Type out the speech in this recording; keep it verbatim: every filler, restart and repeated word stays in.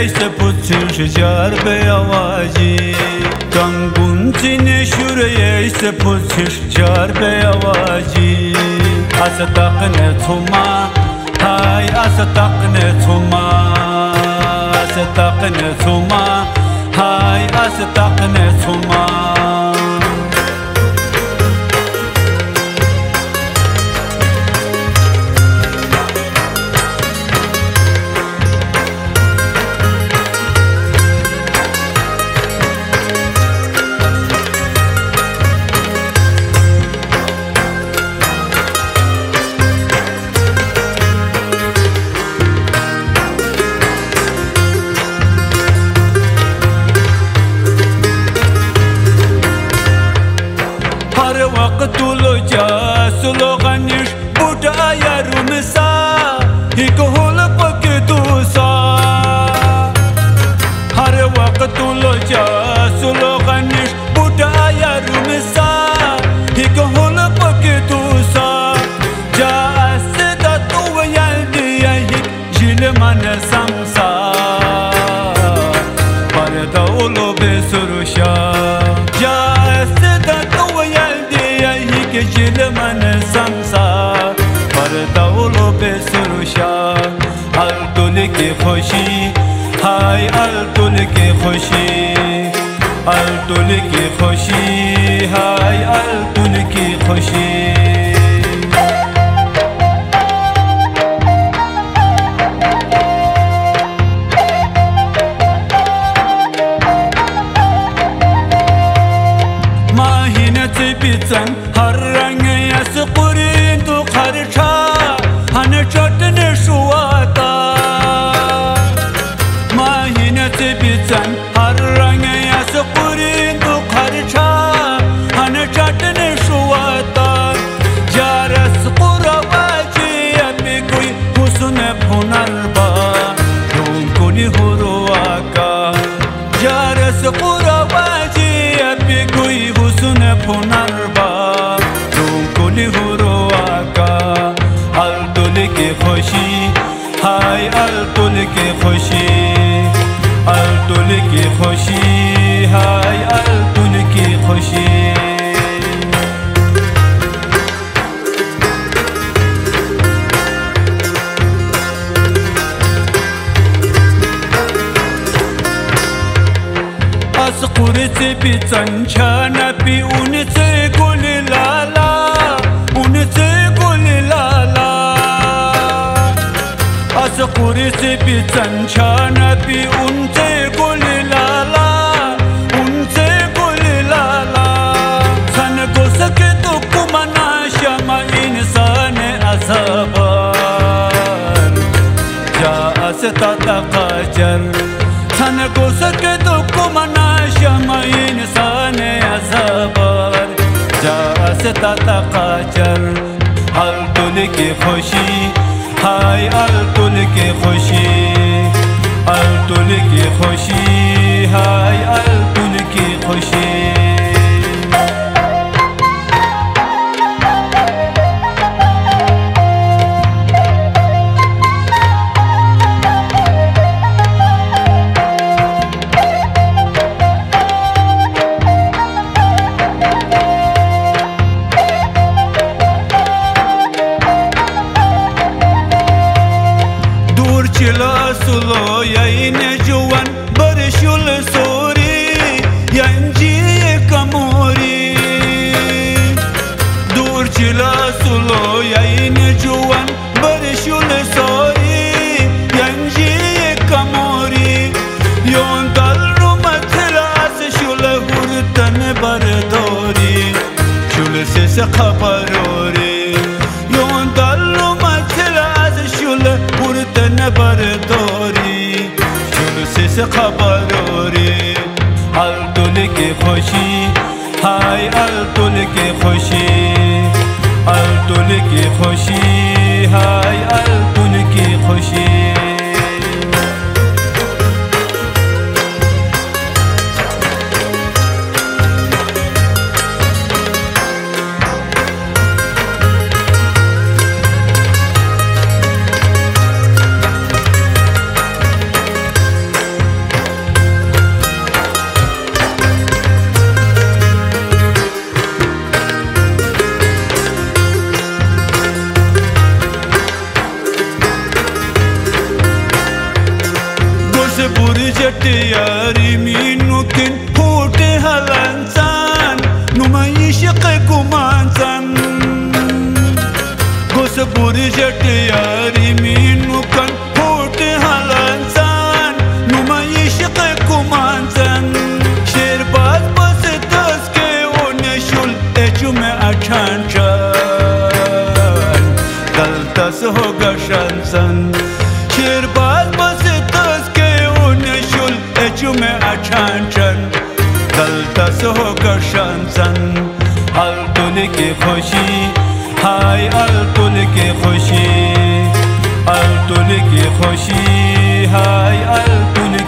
se puțin și gearbe awaji Kangun cine şureye se puțin și gearbe awaji Asa taqne tuma Hay asa taqne tuma Asa taqne tuma Hay asa taqne tuma وقتلو جاسلو غنيش بودا يا رمسا يكهول بكتوسا هر وقتلو جاسلو غنيش بودا يا رمسا يكهول بكتوسا جاسدا تو يلدي يك جيل من سمسا بردولو بسروشا جاسدا تو جل من سمسا بردولو بسروشا الدل کی خوشی های الدل کی خوشی الدل کی خوشی های الدل کی خوشی بیتن هر رنگ از قرین تو خرچا هن چتن شواتا ماهینت بیتن هر رنگ از قرین تو خرچا هن چتن شواتا جارس قرواجی امی کوئی حسن پھنر با روم کنی هرواکا جارس قرواجی امی کوئی حسن پھنر خوشی های الدل کی خوشی الدل کی خوشی های الدل کی خوشی از قرص بیتن چانا بی اون سے گل لالا اون سے گل لالا از قرص بیتن چانا بی اون سے گل لالا اون سے گل لالا سن کو سکے تو کمنا شما انسان عذابار جا استا تقاجر سن کو سکے تو کمنا شما انسان عذابار جا استا تقاجر الدل کی خوشی های الدل کی خوشی الدل کی خوشی های الدل کی خوشی چلا سلو یا این جوان برشول سوری یا انجی کموری دور چلا سلو یا این جوان برشول سوری یا انجی کموری یون دل رو متلاس شول هورتن برداری شول سیس خبروری یون دل رو متلاس شول هورتن برداری شول سیس خبروری الدل کی خوشی های الدل کی خوشی الدل کی خوشی های الدل کی خوشی برجت یاری مینوکن پوٹ هلانسان نمای شق کمانسان گوس برجت یاری مینوکن پوٹ هلانسان نمای شق کمانسان شیر باز بس دست که اونشول اجوم اچان چان دلتس هو گشانسان شیر باز بس اجوم اچانچن دلتس هو گشانسن التول کی خوشی های التول کی خوشی التول کی خوشی های التول